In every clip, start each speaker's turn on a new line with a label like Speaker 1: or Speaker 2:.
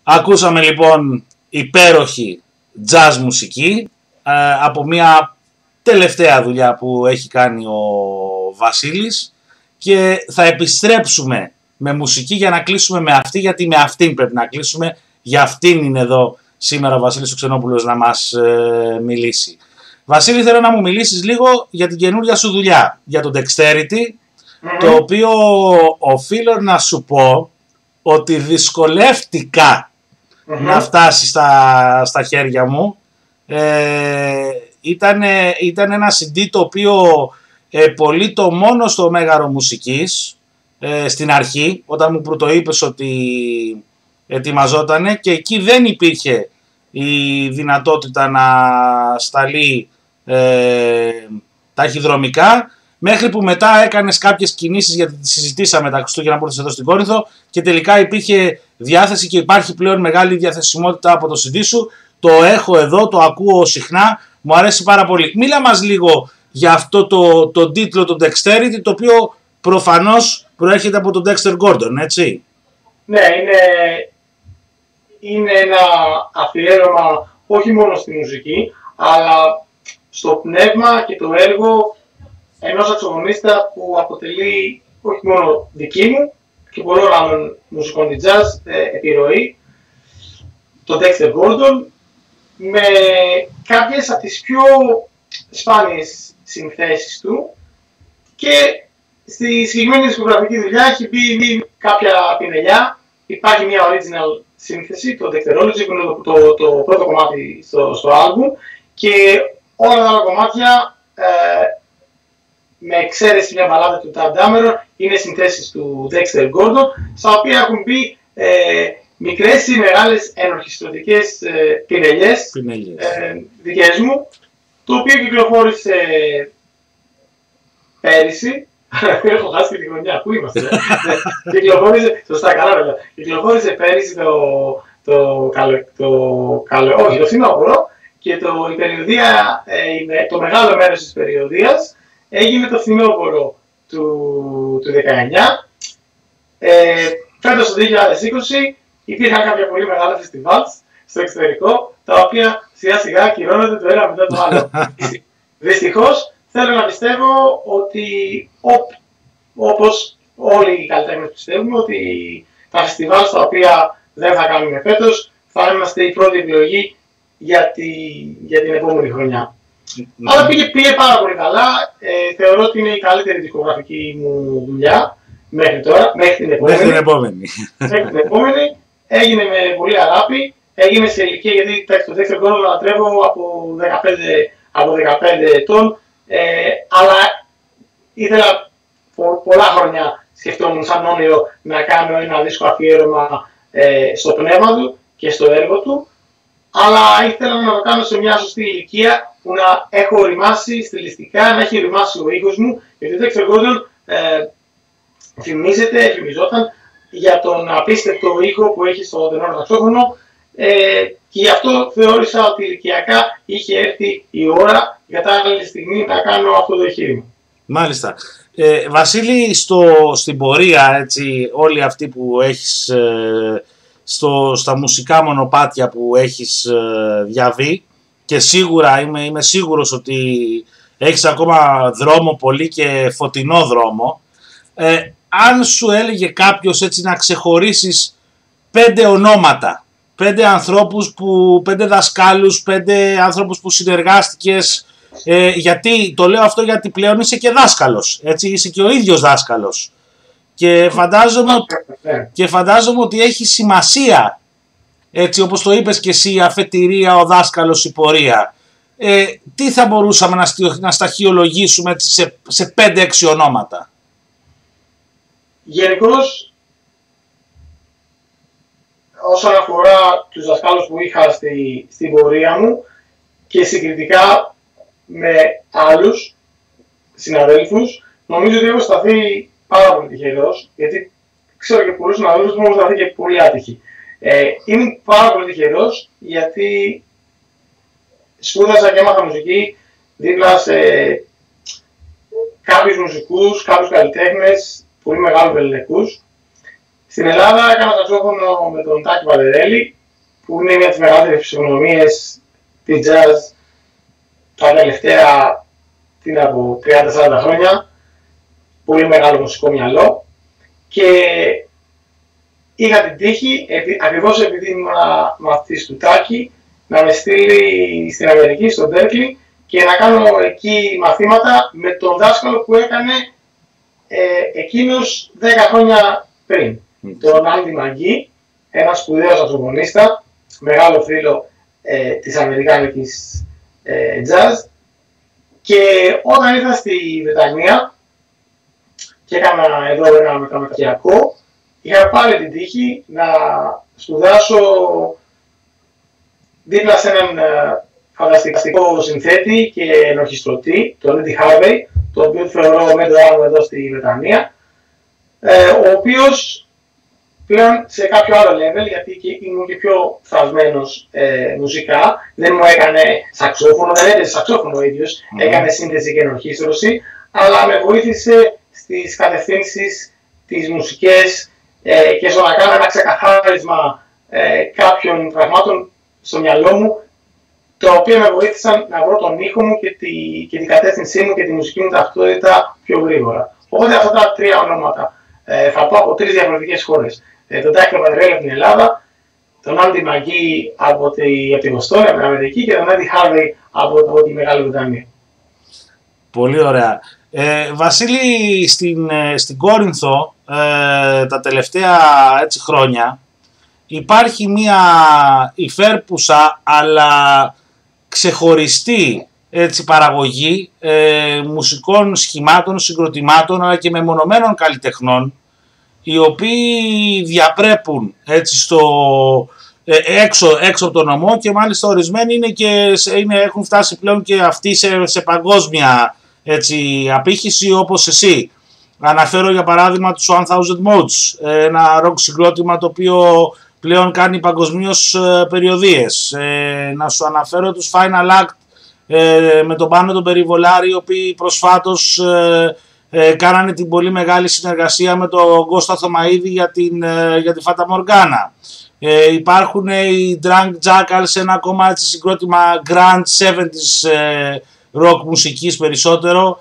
Speaker 1: Ακούσαμε λοιπόν υπέροχη jazz μουσική από μια τελευταία δουλειά που έχει κάνει ο Βασίλης και θα επιστρέψουμε με μουσική για να κλείσουμε με αυτή, γιατί με αυτήν πρέπει να κλείσουμε. Για αυτήν είναι εδώ σήμερα ο Βασίλης ο Ξενόπουλος να μας μιλήσει. Βασίλη, θέλω να μου μιλήσεις λίγο για την καινούργια σου δουλειά, για το Dexterity, το οποίο οφείλω να σου πω ότι δυσκολεύτηκα να φτάσει στα χέρια μου. Ήταν ένα CD το οποίο πωλείτο μόνο στο Μέγαρο Μουσικής στην αρχή, όταν μου πρωτοείπες ότι ετοιμαζότανε, και εκεί δεν υπήρχε η δυνατότητα να σταλεί ταχυδρομικά, μέχρι που μετά έκανες κάποιες κινήσεις, γιατί τις συζητήσαμε τα Χριστούγεννα που ήρθες εδώ στην Κόρινθο, και τελικά υπήρχε διάθεση και υπάρχει πλέον μεγάλη διαθεσιμότητα από το CD σου. Το έχω εδώ, το ακούω συχνά, μου αρέσει πάρα πολύ. Μίλα μας λίγο για αυτό το τίτλο, το Dexterity, το οποίο προφανώς προέρχεται από τον Dexter Gordon, έτσι.
Speaker 2: Ναι, είναι ένα αφιέρωμα όχι μόνο στη μουσική, αλλά στο πνεύμα και το έργο ενός αξιογωνίστα που αποτελεί όχι μόνο δική μου και πολλών άλλων μουσικών της jazz επιρροή, το Dexter Gordon, με κάποιες από τις πιο σπάνιες συνθέσεις του, και στη συγκεκριμένη δισκογραφική δουλειά έχει μπει κάποια πινελιά. Υπάρχει μια original σύνθεση, το Dexterology, που είναι το πρώτο κομμάτι στο άλμπουμ, και όλα τα άλλα κομμάτια, με εξαίρεση μια μπαλάδα του Tad Dameron, είναι συνθέσεις του Dexter Gordon, στα οποία έχουν μπει μικρές ή μεγάλες ενορχιστρωτικές πινελιές δικές μου, το οποίο κυκλοφόρησε πέρυσι. Έχω χάσει και τη χρονιά, πού είμαστε. Κυκλοφόρησε, σωστά, καλά βέβαια. Κυκλοφόρησε πέρυσι το φθινόπωρο, και η περιοδία, το μεγάλο μέρος της περιοδίας έγινε το φθινόπωρο του 19. Φέτος το 2020 υπήρχαν κάποια πολύ μεγάλα φεστιβάλ στο εξωτερικό, τα οποία σιγά σιγά ακυρώνονται το ένα μετά το άλλο. Δυστυχώς, θέλω να πιστεύω ότι, όπως όλοι οι καλλιτέχνες πιστεύουμε, ότι τα φεστιβάλ στα οποία δεν θα κάνουμε φέτος θα είμαστε η πρώτη επιλογή για την επόμενη χρονιά. Αλλά πήγε πάρα πολύ καλά. Θεωρώ ότι είναι η καλύτερη δισκογραφική μου δουλειά μέχρι τώρα, μέχρι την επόμενη. Έγινε με πολύ αγάπη, έγινε σε ηλικία, γιατί το Dexter Gordon το λατρεύω από 15 ετών, αλλά ήθελα πολλά χρόνια, σκεφτόμουν σαν όνειρο να κάνω ένα δίσκο αφιέρωμα στο πνεύμα του και στο έργο του, αλλά ήθελα να το κάνω σε μια σωστή ηλικία που να έχω οριμάσει στιλιστικά, να έχει οριμάσει ο ήχος μου, γιατί ο Dexter Gordon φημιζόταν για τον απίστευτο ήχο που έχει στο τενόρο σαξόφωνο, και γι' αυτό θεώρησα ότι ηλικιακά είχε έρθει η ώρα, η κατάλληλη στιγμή, να κάνω αυτό το εγχείρημα.
Speaker 1: Μάλιστα. Βασίλη, στην πορεία, έτσι, όλοι αυτοί που έχεις στα μουσικά μονοπάτια που έχεις διαβεί, και σίγουρα είμαι σίγουρος ότι έχεις ακόμα δρόμο πολύ και φωτεινό δρόμο, αν σου έλεγε κάποιος έτσι να ξεχωρίσεις 5 ονόματα, 5 ανθρώπους, 5 δασκάλους, 5 ανθρώπους που συνεργάστηκες, γιατί το λέω αυτό, γιατί πλέον είσαι και δάσκαλος, έτσι, είσαι και ο ίδιος δάσκαλος, και φαντάζομαι ότι έχει σημασία, έτσι όπως το είπες και εσύ, αφετηρία, ο δάσκαλος, η πορεία. Τι θα μπορούσαμε να σταχυολογήσουμε έτσι, σε 5-6 ονόματα?
Speaker 2: Γενικώς, όσον αφορά τους δασκάλους που είχα στην πορεία μου και συγκριτικά με άλλους συναδέλφους, νομίζω ότι έχω σταθεί πάρα πολύ τυχερός, γιατί ξέρω και πολλούς συναδέλφους που έχουν σταθεί και πολύ άτυχοι. Είμαι πάρα πολύ τυχερός, γιατί σπούδασα και έμαθα μουσική δίπλα σε κάποιους μουσικούς, κάποιους καλλιτέχνες πολύ μεγάλους ελληνικούς. Στην Ελλάδα έκανα σαξόφωνο με τον Τάκη Βαλερέλη, που είναι μια από τις μεγαλύτερες φυσιογνωμίες της jazz τα τελευταία 30-40 χρόνια. Πολύ μεγάλο μουσικό μυαλό. Και είχα την τύχη, ακριβώς επειδή ήμουν μαθητής του Τάκη, να με στείλει στην Αμερική, στο Berkeley, και να κάνω εκεί μαθήματα με τον δάσκαλο που έκανε εκείνος 10 χρόνια πριν. Τον Άντι Μαγκή, ένα σπουδαίο σαξοφωνίστα, μεγάλο φίλο της αμερικάνικης jazz. Και όταν ήρθα στη Βρετανία και έκανα εδώ ένα μεταπτυχιακό, είχα πάλι την τύχη να σπουδάσω δίπλα σε έναν φανταστικό συνθέτη και ενορχιστρωτή, τον Eddie Harvey, τον οποίο θεωρώ μέντορά μου εδώ στη Βρετανία, ο οποίος πλέον σε κάποιο άλλο level, γιατί ήμουν και πιο θαυσμένος μουσικά, δεν μου έκανε σαξόφωνο, δεν έπαιζε σαξόφωνο ο ίδιος, έκανε σύνθεση και ενορχήστρωση, αλλά με βοήθησε στις κατευθύνσεις τις μουσικές και στο να κάνω ένα ξεκαθάρισμα κάποιων πραγμάτων στο μυαλό μου, τα οποία με βοήθησαν να βρω τον ήχο μου και την κατεύθυνσή μου και τη μουσική μου ταυτότητα πιο γρήγορα. Οπότε αυτά τα τρία ονόματα θα πω από τρεις διαφορετικές χώρες. Τον Τάκη Βαλερέλη από την Ελλάδα, τον Άντι Μαγκή από τη Βοστόνη, από την Αμερική, και τον Έντι Χάρβεϊ από τη Μεγάλη Βρετανία.
Speaker 1: Πολύ ωραία. Βασίλη, στην Κόρινθο τα τελευταία χρόνια υπάρχει μια υφέρπουσα αλλά ξεχωριστή παραγωγή μουσικών σχημάτων, συγκροτημάτων αλλά και μεμονωμένων καλλιτεχνών, οι οποίοι διαπρέπουν έξω από τον νομό, και μάλιστα ορισμένοι έχουν φτάσει πλέον και αυτοί σε παγκόσμια απήχηση, όπως εσύ. Αναφέρω για παράδειγμα τους 1000 Modes, ένα ροκ συγκρότημα το οποίο πλέον κάνει παγκοσμίως περιοδίες. Να σου αναφέρω τους Final Act με τον Πάνο τον Περιβολάρη, οι οποίοι προσφάτως κάνανε την πολύ μεγάλη συνεργασία με τον Κώστα Θωμαίδη για τη Φάτα Μοργάνα. Υπάρχουν οι Drunk Jackals, ένα ακόμα συγκρότημα Grand 70s rock μουσικής περισσότερο.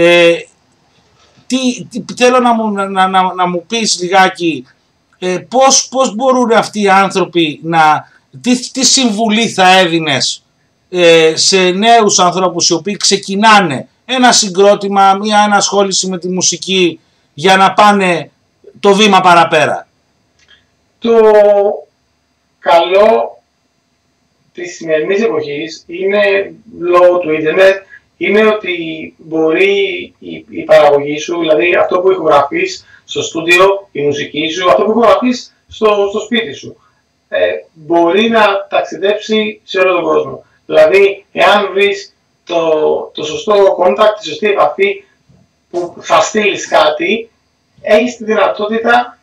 Speaker 1: Θέλω να μου πεις λιγάκι πώς μπορούν αυτοί οι άνθρωποι τι συμβουλή θα έδινες σε νέους ανθρώπους οι οποίοι ξεκινάνε ένα συγκρότημα, μια ενασχόληση με τη μουσική, για να πάνε το βήμα παραπέρα?
Speaker 2: Το καλό της σημερινής εποχής είναι, λόγω του ίντερνετ, είναι ότι μπορεί η παραγωγή σου, δηλαδή αυτό που ηχογραφείς στο στούντιο, η μουσική σου, αυτό που ηχογραφείς στο σπίτι σου, μπορεί να ταξιδέψει σε όλο τον κόσμο. Δηλαδή, εάν βρεις το σωστό contact, τη σωστή επαφή που θα στείλεις κάτι, έχεις τη δυνατότητα,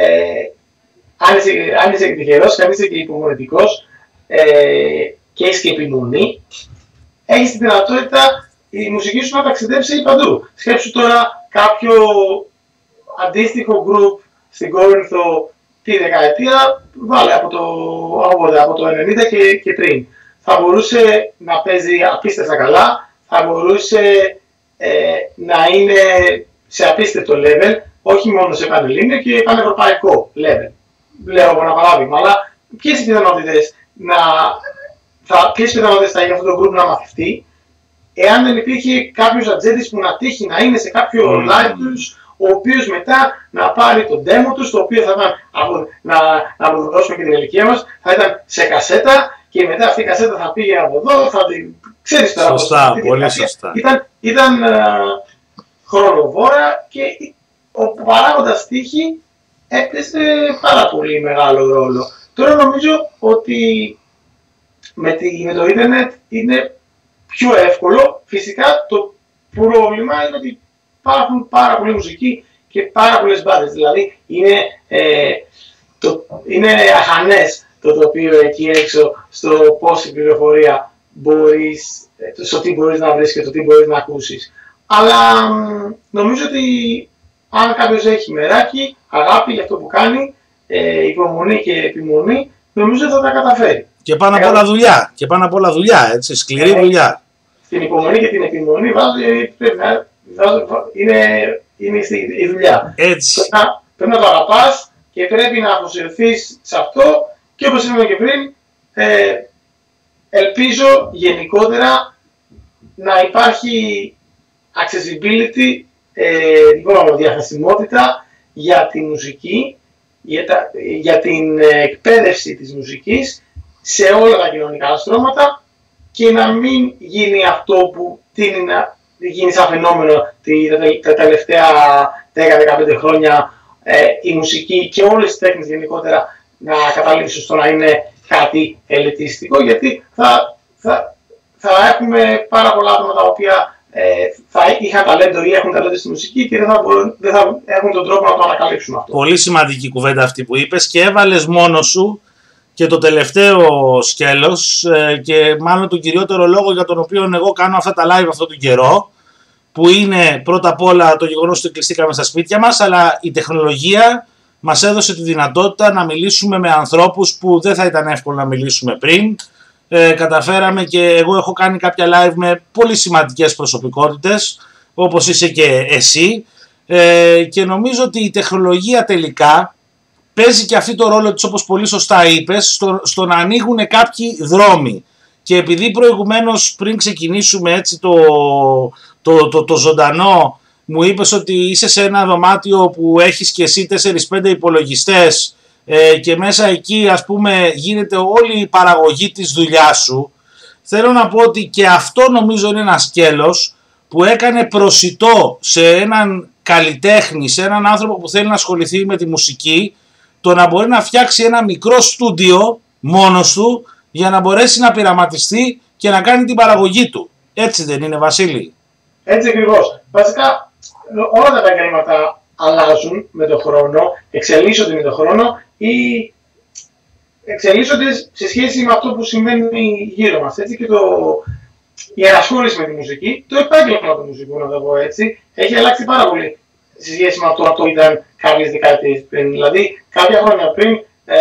Speaker 2: αν είσαι και τυχερός, αν είσαι και υπομονετικός και έχεις και επιμονή, έχεις τη δυνατότητα η μουσική σου να ταξιδέψει παντού. Σκέψου τώρα κάποιο αντίστοιχο group στην Κόρινθο τη δεκαετία, βάλε από το 90 και πριν. Θα μπορούσε να παίζει απίστευτα καλά, θα μπορούσε να είναι σε απίστευτο level, όχι μόνο σε πανελλήνιο και πανευρωπαϊκό level. Λέω από ένα παράδειγμα, αλλά ποιες πιθανότητες θα είχε αυτό το group να μαθευτεί, εάν δεν υπήρχε κάποιος ατζέντης που να τύχει να είναι σε κάποιο live τους, ο οποίος μετά να πάρει το demo τους, το οποίο θα ήταν, να προδώσουμε και την ηλικία μας, θα ήταν σε κασέτα, και μετά αυτή η κασέτα θα πήγε από εδώ, ξέρεις τώρα.
Speaker 1: Σωστά, πολύ σωστά.
Speaker 2: Ήταν χρονοβόρα, και ο παράγοντας τύχη έπαιζε πάρα πολύ μεγάλο ρόλο. Τώρα νομίζω ότι με το ίντερνετ είναι πιο εύκολο. Φυσικά το πρόβλημα είναι ότι υπάρχουν πάρα πολλή μουσική και πάρα πολλές μπάντες. Δηλαδή είναι αχανές το τοπίο εκεί έξω στο πόση πληροφορία στο τι μπορείς να βρεις και το τι μπορείς να ακούσεις. Αλλά νομίζω ότι αν κάποιος έχει μεράκι, αγάπη για αυτό που κάνει, υπομονή και επιμονή, νομίζω θα τα καταφέρει.
Speaker 1: Και πάνω απ' όλα δουλειά. Και πάνω απ' όλα δουλειά, έτσι, σκληρή δουλειά.
Speaker 2: Στην υπομονή και την επιμονή πρέπει να είναι η δουλειά.
Speaker 1: Έτσι.
Speaker 2: Πρέπει να το αγαπάς και πρέπει να αφοσιωθείς σε αυτό και όπως είπαμε και πριν, ελπίζω γενικότερα να υπάρχει accessibility, διαθεσιμότητα για τη μουσική, για την εκπαίδευση της μουσικής σε όλα τα κοινωνικά στρώματα και να μην γίνει αυτό που τείνει να γίνει σαν φαινόμενο τα τελευταία 10-15 χρόνια, η μουσική και όλες τις τέχνες γενικότερα να καταλήξουν στο να είναι κάτι ελιτιστικό, γιατί θα έχουμε πάρα πολλά άτομα τα οποία θα είχαν ταλέντο ή έχουν ταλέντο στη μουσική και δεν θα έχουν τον τρόπο να το ανακαλύψουν αυτό.
Speaker 1: Πολύ σημαντική κουβέντα αυτή που είπες και έβαλες μόνος σου και το τελευταίο σκέλος και μάλλον τον κυριότερο λόγο για τον οποίο εγώ κάνω αυτά τα live αυτόν τον καιρό, που είναι πρώτα απ' όλα το γεγονός ότι κλειστήκαμε στα σπίτια μας, αλλά η τεχνολογία μας έδωσε τη δυνατότητα να μιλήσουμε με ανθρώπους που δεν θα ήταν εύκολο να μιλήσουμε πριν. Καταφέραμε και εγώ έχω κάνει κάποια live με πολύ σημαντικές προσωπικότητες, όπως είσαι και εσύ, και νομίζω ότι η τεχνολογία τελικά παίζει και αυτή το ρόλο της, όπως πολύ σωστά είπες, στο να ανοίγουν κάποιοι δρόμοι. Και επειδή προηγουμένως πριν ξεκινήσουμε έτσι το ζωντανό, μου είπες ότι είσαι σε ένα δωμάτιο που έχεις και εσύ 4-5 υπολογιστές και μέσα εκεί ας πούμε γίνεται όλη η παραγωγή της δουλειάς σου, θέλω να πω ότι και αυτό νομίζω είναι ένα σκέλος που έκανε προσιτό σε έναν καλλιτέχνη, σε έναν άνθρωπο που θέλει να ασχοληθεί με τη μουσική, το να μπορεί να φτιάξει ένα μικρό στούντιο μόνος του για να μπορέσει να πειραματιστεί και να κάνει την παραγωγή του. Έτσι δεν είναι, Βασίλη?
Speaker 2: Έτσι ακριβώς. Βασικά όλα τα επαγγέλματα αλλάζουν με τον χρόνο, εξελίσσονται με τον χρόνο ή εξελίσσονται σε σχέση με αυτό που συμβαίνει γύρω μας. Έτσι και η ενασχόληση με τη μουσική, το επάγγελμα του μουσικού, να το πω έτσι, έχει αλλάξει πάρα πολύ σε σχέση με αυτό που ήταν κάποιες δεκαετίες πριν. Δηλαδή, κάποια χρόνια πριν,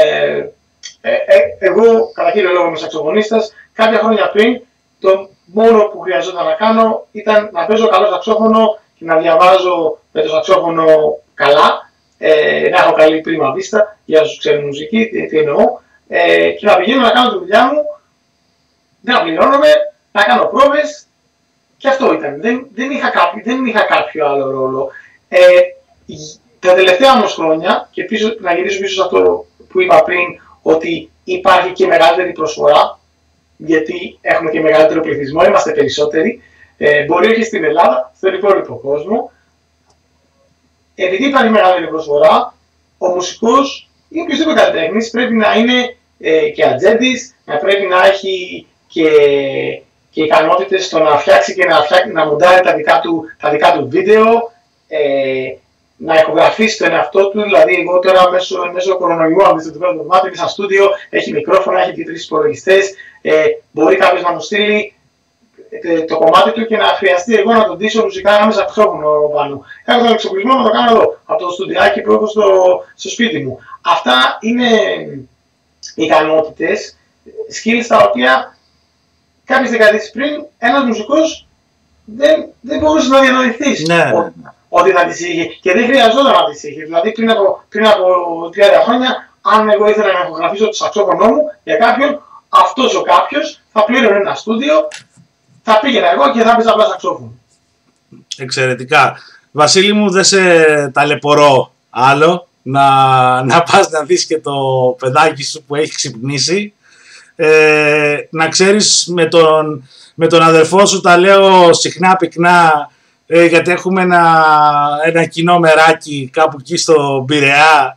Speaker 2: εγώ κατά κύριο λόγο είμαι σαξοφωνίστας, κάποια χρόνια πριν το μόνο που χρειαζόταν να κάνω ήταν να παίζω καλό σαξόφωνο και να διαβάζω με το σαξόφωνο καλά, να έχω καλή πρίμα βίστα, για όσους ξέρουν μουσική, τι εννοώ, και να πηγαίνω να κάνω τη δουλειά μου, να πληρώνομαι, να κάνω πρόβες και αυτό ήταν. Δεν είχα κάποιο άλλο ρόλο. Τα τελευταία όμως χρόνια, και να γυρίσω πίσω σε αυτό που είπα πριν, ότι υπάρχει και μεγαλύτερη προσφορά, γιατί έχουμε και μεγαλύτερο πληθυσμό, είμαστε περισσότεροι, μπορεί όχι στην Ελλάδα, στον υπόλοιπο κόσμο. Επειδή υπάρχει μεγαλύτερη προσφορά, ο μουσικός ή οποιοδήποτε καλλιτέχνης πρέπει να είναι και ατζέντης, να πρέπει να έχει και ικανότητες στο να φτιάξει και να μοντάρει τα δικά του βίντεο, να ηχογραφήσει τον εαυτό του. Δηλαδή, εγώ τώρα μέσω κορονοϊού, αν δείτε το πρώτο δωμάτιο, είναι σαν στούντιο, έχει μικρόφωνα, έχει 2-3 υπολογιστές. Μπορεί κάποιος να μου στείλει το κομμάτι του και να χρειαστεί εγώ να τον ντύσω μουσικά μέσα από το πάνω. Έχω τον εξοπλισμό να το κάνω εδώ, από το στουντιάκι που έχω στο σπίτι μου. Αυτά είναι ικανότητες, skills τα οποία κάποιες δεκαετίες πριν ένας μουσικός δεν μπορούσε να διανοηθεί.
Speaker 1: Ναι.
Speaker 2: Ότι θα τις είχε και δεν χρειαζόταν να τις είχε. Δηλαδή πριν από 30 χρόνια, αν εγώ ήθελα να ηχογραφήσω το σαξόφωνο μου για κάποιον, αυτός ο κάποιος θα πλήρωνε ένα στούντιο, θα πήγαινα εγώ και θα παίζω απλά σαξόφωνο.
Speaker 1: Εξαιρετικά. Βασίλη μου, δεν σε ταλαιπωρώ άλλο. Να πας να δεις και το παιδάκι σου που έχει ξυπνήσει. Να ξέρεις, με τον αδερφό σου τα λέω συχνά πυκνά, γιατί έχουμε ένα κοινό μεράκι κάπου εκεί στο Πειραιά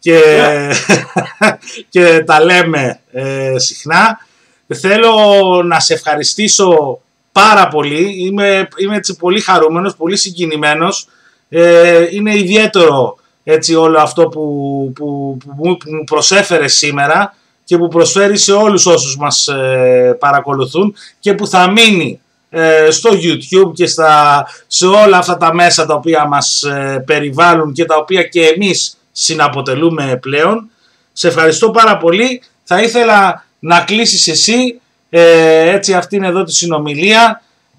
Speaker 1: και τα λέμε συχνά. Θέλω να σε ευχαριστήσω πάρα πολύ. Είμαι έτσι πολύ χαρούμενος, πολύ συγκινημένος. Είναι ιδιαίτερο έτσι όλο αυτό που μου προσέφερες σήμερα και που προσφέρει σε όλους όσους μας παρακολουθούν και που θα μείνει στο YouTube και σε όλα αυτά τα μέσα τα οποία μας περιβάλλουν και τα οποία και εμείς συναποτελούμε πλέον. Σε ευχαριστώ πάρα πολύ. Θα ήθελα να κλείσεις εσύ έτσι αυτήν εδώ τη συνομιλία,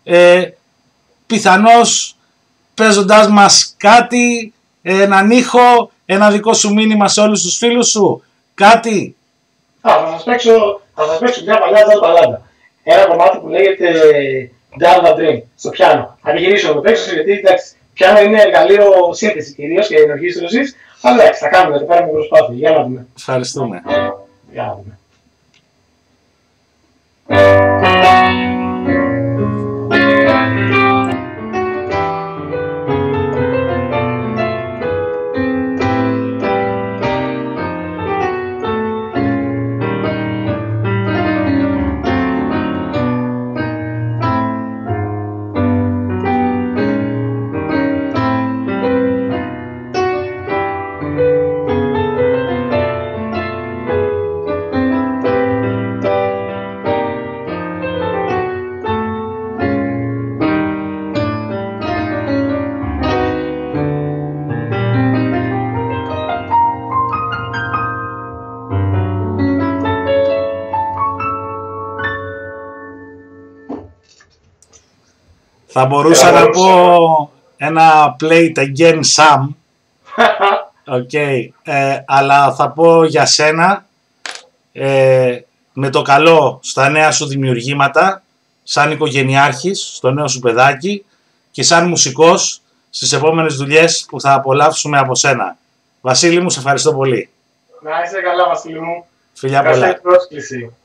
Speaker 1: πιθανώς παίζοντάς μας κάτι, έναν ήχο, ένα δικό σου μήνυμα σε όλους τους φίλους σου, κάτι.
Speaker 2: Θα σας παίξω μια παλιά jazz μπαλάντα. Ένα κομμάτι που λέγεται Down the Drain, στο πιάνο. Θα γυρίσω να το παίξω, γιατί εντάξει, πιάνο είναι εργαλείο σύνθεση κυρίως και ενορχήστρωσης, αλλά εντάξει, θα κάνουμε εδώ πέρα με προσπάθεια. Για να δούμε.
Speaker 1: Ευχαριστούμε.
Speaker 2: Για να δούμε.
Speaker 1: Θα μπορούσα να πω ένα play it again Sam. Okay. Αλλά θα πω για σένα, με το καλό στα νέα σου δημιουργήματα, σαν οικογενειάρχης στο νέο σου παιδάκι και σαν μουσικός στις επόμενες δουλειές που θα απολαύσουμε από σένα. Βασίλη μου, σε ευχαριστώ πολύ.
Speaker 2: Να είσαι καλά, Βασίλη μου.
Speaker 1: Φιλιά πολλά.
Speaker 2: Πρόσκληση.